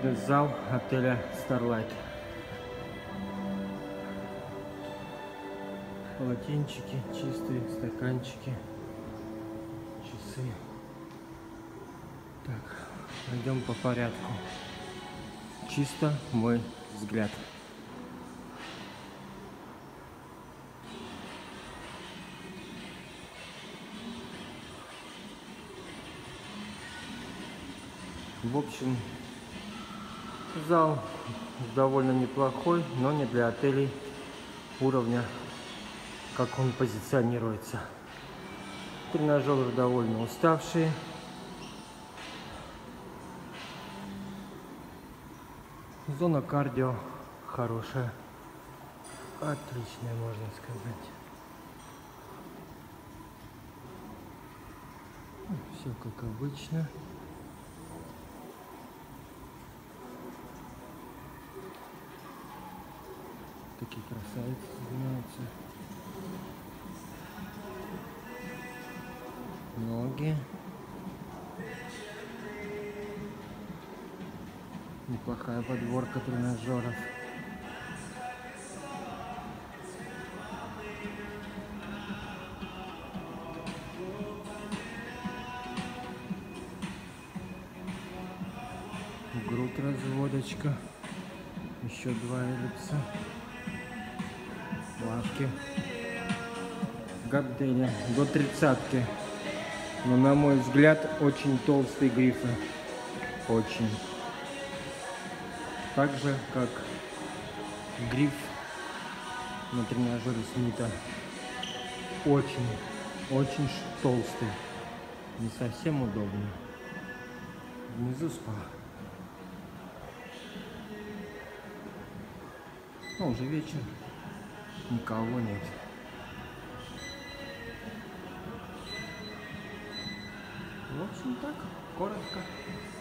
фитнес-зал отеля Starlight. Полотенчики чистые, стаканчики, часы. Так, пойдем по порядку. Чисто мой взгляд. В общем, зал довольно неплохой, но не для отелей уровня, как он позиционируется. Тренажеры довольно уставшие. Зона кардио хорошая. Отличная, можно сказать. Все как обычно. Такие красавицы занимаются. Ноги. Неплохая подборка тренажеров. Грудь разводочка. Еще 2 эллипса. Лавки. Гантели до 30-ки. Но на мой взгляд очень толстые грифы. Очень. Так же как гриф на тренажере Смита. Очень толстый. Не совсем удобно. Внизу спа. Ну, уже вечер. Никого нет. В общем, так, коротко.